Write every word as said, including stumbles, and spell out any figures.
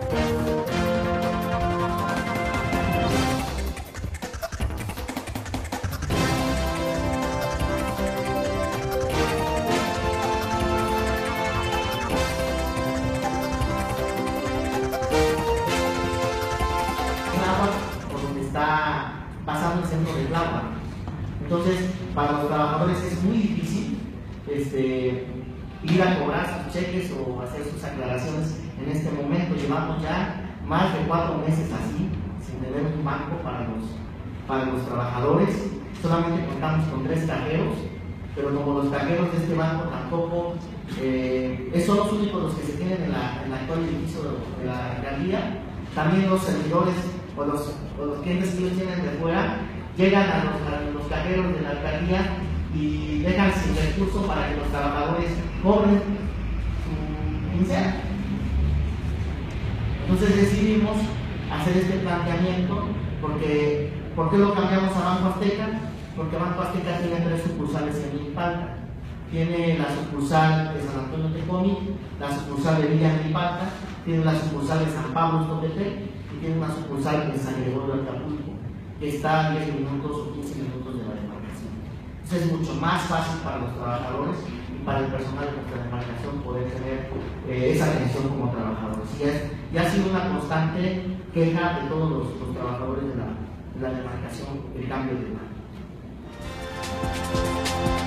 Por donde está pasando el centro del agua. Entonces, para los trabajadores es muy difícil este, ir a cobrar sus cheques o hacer sus aclaraciones en este momento. Llevamos ya más de cuatro meses así, sin tener un banco para los, para los trabajadores. Solamente contamos con tres cajeros, pero como los cajeros de este banco tampoco eh, son los únicos los que se tienen en, la, en el actual edificio de la alcaldía, también los servidores o los, o los clientes que ellos tienen de fuera llegan a los, a los cajeros de la alcaldía y dejan sin recursos para que los trabajadores cobren su quincena. Entonces decidimos hacer este planteamiento porque ¿por qué lo cambiamos a Banco Azteca? Porque Banco Azteca tiene tres sucursales en Milpalta. Tiene la sucursal de San Antonio Tecomi, la sucursal de Villa Milpalta, tiene la sucursal de San Pablo Topetec y tiene una sucursal en San Gregorio de Acapulco, que está a diez minutos o quince minutos de la demarcación. Entonces es mucho más fácil para los trabajadores y para el personal de nuestra demarcación poder tener eh, esa atención como trabajadores. Y, es, y ha sido una constante queja de todos los, los trabajadores de la, de la demarcación el cambio de mano.